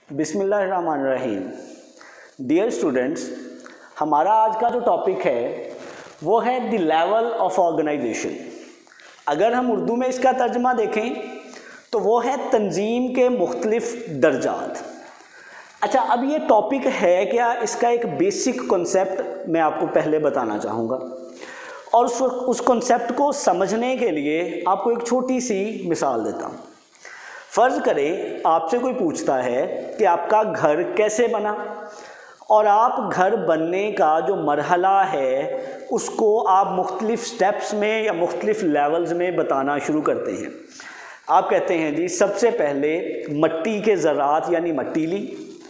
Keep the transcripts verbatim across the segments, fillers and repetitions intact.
बिस्मिल्लाहिर्रहमानिर्रहीम। Dear students, हमारा आज का जो टॉपिक है वो है द लेवल ऑफ ऑर्गेनाइजेशन। अगर हम उर्दू में इसका तर्जमा देखें तो वो है तंजीम के मुख्तलिफ दर्जात। अच्छा, अब ये टॉपिक है क्या, इसका एक बेसिक कॉन्सेप्ट मैं आपको पहले बताना चाहूँगा और उस उस कॉन्सेप्ट को समझने के लिए आपको एक छोटी सी मिसाल देता हूँ। फ़र्ज़ करें आपसे कोई पूछता है कि आपका घर कैसे बना, और आप घर बनने का जो मरहला है उसको आप मुख्तलिफ़ स्टेप्स में या मुख्तलिफ़ लेवल्स में बताना शुरू करते हैं। आप कहते हैं जी सबसे पहले मट्टी के ज़रात यानी मट्टी ली,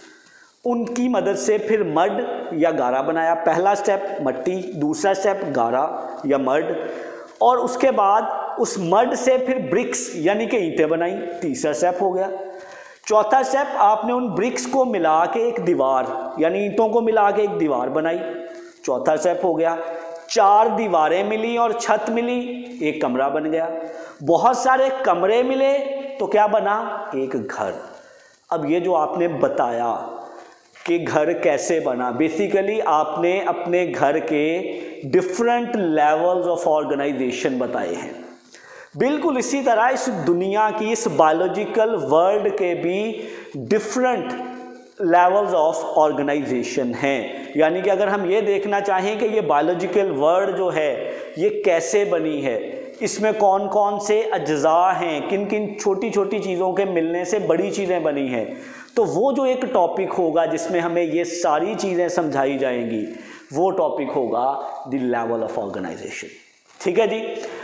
उनकी मदद से फिर मड या गारा बनाया। पहला स्टेप मट्टी, दूसरा स्टेप गारा या मड, और उसके बाद उस मड से फिर ब्रिक्स यानी कि ईंटें बनाई, तीसरा स्टेप हो गया। चौथा स्टेप आपने उन ब्रिक्स को मिला के एक दीवार यानी ईंटों को मिला के एक दीवार बनाई, चौथा स्टेप हो गया। चार दीवारें मिली और छत मिली, एक कमरा बन गया। बहुत सारे कमरे मिले तो क्या बना, एक घर। अब ये जो आपने बताया कि घर कैसे बना, बेसिकली आपने अपने घर के डिफरेंट लेवल्स ऑफ ऑर्गेनाइजेशन बताए हैं। बिल्कुल इसी तरह इस दुनिया की, इस बायोलॉजिकल वर्ल्ड के भी डिफरेंट लेवल्स ऑफ ऑर्गेनाइजेशन हैं। यानी कि अगर हम ये देखना चाहें कि ये बायोलॉजिकल वर्ल्ड जो है ये कैसे बनी है, इसमें कौन कौन से अज्जा हैं, किन किन छोटी छोटी चीज़ों के मिलने से बड़ी चीज़ें बनी हैं, तो वो जो एक टॉपिक होगा जिसमें हमें ये सारी चीज़ें समझाई जाएंगी, वो टॉपिक होगा द लेवल ऑफ ऑर्गेनाइजेशन। ठीक है जी।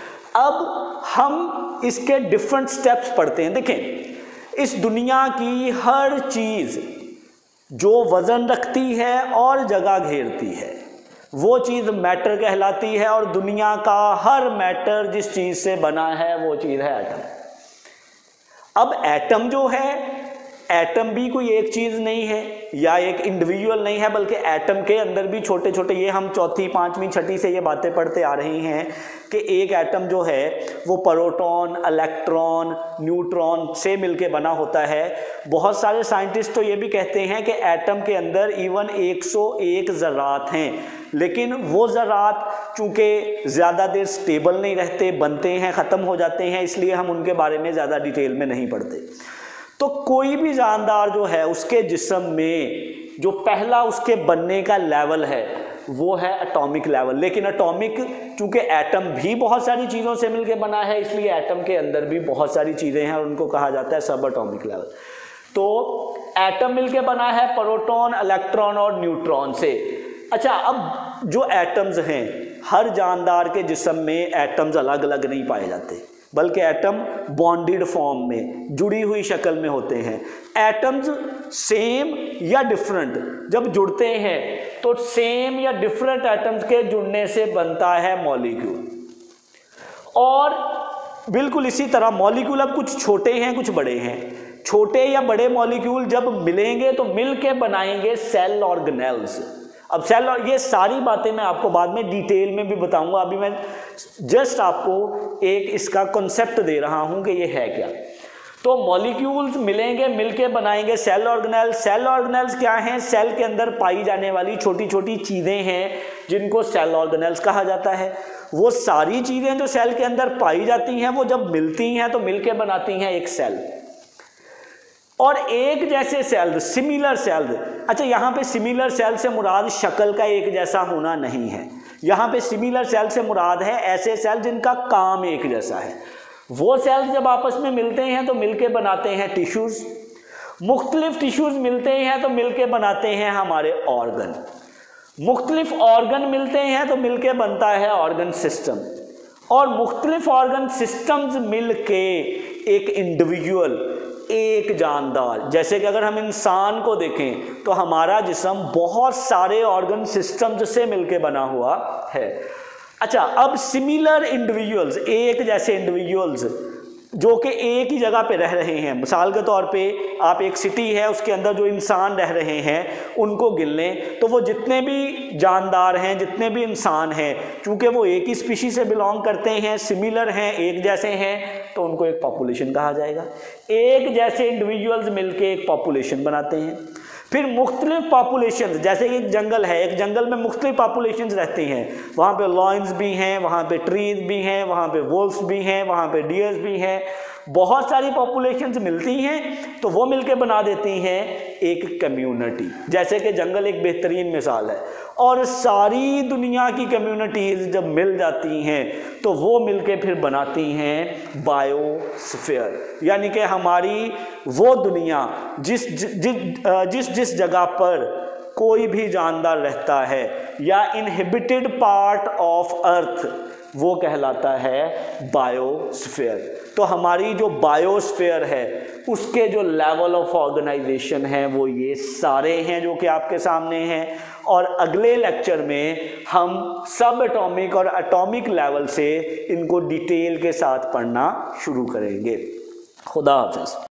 अब हम इसके डिफरेंट स्टेप्स पढ़ते हैं। देखें, इस दुनिया की हर चीज़ जो वज़न रखती है और जगह घेरती है वो चीज़ मैटर कहलाती है, और दुनिया का हर मैटर जिस चीज़ से बना है वो चीज़ है एटम। अब एटम जो है, एटम भी कोई एक चीज़ नहीं है या एक इंडिविजुअल नहीं है, बल्कि एटम के अंदर भी छोटे छोटे, ये हम चौथी पांचवी छठी से ये बातें पढ़ते आ रही हैं कि एक एटम जो है वो प्रोटॉन, इलेक्ट्रॉन, न्यूट्रॉन से मिलके बना होता है। बहुत सारे साइंटिस्ट तो ये भी कहते हैं कि एटम के अंदर इवन एक सौ एक ज़रात हैं, लेकिन वो ज़रात चूँकि ज़्यादा देर स्टेबल नहीं रहते, बनते हैं, ख़त्म हो जाते हैं, इसलिए हम उनके बारे में ज़्यादा डिटेल में नहीं पढ़ते। तो कोई भी जानदार जो है उसके जिस्म में जो पहला उसके बनने का लेवल है वो है एटॉमिक लेवल। लेकिन एटॉमिक, चूंकि एटम भी बहुत सारी चीज़ों से मिलकर बना है, इसलिए एटम के अंदर भी बहुत सारी चीज़ें हैं और उनको कहा जाता है सब एटॉमिक लेवल। तो एटम मिलकर बना है प्रोटॉन, इलेक्ट्रॉन और न्यूट्रॉन से। अच्छा, अब जो एटम्स हैं, हर जानदार के जिस्म में एटम्स अलग अलग नहीं पाए जाते, बल्कि एटम बॉन्डेड फॉर्म में, जुड़ी हुई शक्ल में होते हैं। एटम्स सेम या डिफरेंट जब जुड़ते हैं तो सेम या डिफरेंट एटम्स के जुड़ने से बनता है मॉलिक्यूल। और बिल्कुल इसी तरह मॉलिक्यूल अब कुछ छोटे हैं कुछ बड़े हैं। छोटे या बड़े मॉलिक्यूल जब मिलेंगे तो मिल के बनाएंगे सेल ऑर्गेनेल्स। अब सेल, और ये सारी बातें मैं आपको बाद में डिटेल में भी बताऊंगा, अभी मैं जस्ट आपको एक इसका कॉन्सेप्ट दे रहा हूं कि ये है क्या। तो मॉलिक्यूल्स मिलेंगे, मिलके बनाएंगे सेल ऑर्गेनेल्स। सेल ऑर्गेनेल्स क्या हैं? सेल के अंदर पाई जाने वाली छोटी छोटी चीज़ें हैं जिनको सेल ऑर्गेनेल्स कहा जाता है। वो सारी चीज़ें जो सेल के अंदर पाई जाती हैं वो जब मिलती हैं तो मिलके बनाती हैं एक सेल। और एक जैसे सेल, सिमिलर सेल। अच्छा, यहाँ पे सिमिलर सेल से मुराद शक्ल का एक जैसा होना नहीं है। यहाँ पे सिमिलर सेल से मुराद है ऐसे सेल जिनका काम एक जैसा है। वो सेल्स जब आपस में मिलते हैं तो मिलके बनाते हैं टिश्यूज़। मुख्तलिफ टिश्यूज़ मिलते हैं तो मिलके बनाते हैं हमारे ऑर्गन। मुख्तलिफ ऑर्गन मिलते हैं तो मिलके बनता है ऑर्गन सिस्टम। और मुख्तलिफ ऑर्गन सिस्टम्स मिलके एक इंडिविजुअल, एक जानदार, जैसे कि अगर हम इंसान को देखें तो हमारा जिस्म बहुत सारे ऑर्गन सिस्टम्स से मिलके बना हुआ है। अच्छा, अब सिमिलर इंडिविजुअल्स, एक जैसे इंडिविजुअल्स जो कि एक ही जगह पे रह रहे हैं। मिसाल के तौर पे आप एक सिटी है, उसके अंदर जो इंसान रह रहे हैं उनको गिन लें, तो वो जितने भी जानदार हैं, जितने भी इंसान हैं, चूँकि वो एक ही स्पीशी से बिलोंग करते हैं, सिमिलर हैं, एक जैसे हैं, तो उनको एक पॉपुलेशन कहा जाएगा। एक जैसे इंडिविजुअल्स मिलके एक पॉपुलेशन बनाते हैं। फिर मुख्तलिफ पॉपुलेशन, जैसे कि एक जंगल है, एक जंगल में मुख्तलिफ पॉपुलेशन रहती हैं, वहाँ पे लॉयंस भी हैं, वहाँ पे ट्रीज भी हैं, वहाँ पे वोल्फ्स भी हैं, वहाँ पे डियर्स भी हैं, बहुत सारी पॉपुलेशंस मिलती हैं, तो वो मिलके बना देती हैं एक कम्युनिटी। जैसे कि जंगल एक बेहतरीन मिसाल है। और सारी दुनिया की कम्युनिटीज़ जब मिल जाती हैं तो वो मिलके फिर बनाती हैं बायोस्फीयर, यानी कि हमारी वो दुनिया जिस जिस जिस जिस जगह पर कोई भी जानदार रहता है या इनहिबिटेड पार्ट ऑफ अर्थ, वो कहलाता है बायोस्फीयर। तो हमारी जो बायोस्फीयर है उसके जो लेवल ऑफ ऑर्गेनाइजेशन है वो ये सारे हैं जो कि आपके सामने हैं। और अगले लेक्चर में हम सब एटॉमिक और एटॉमिक लेवल से इनको डिटेल के साथ पढ़ना शुरू करेंगे। खुदा हाफिज़।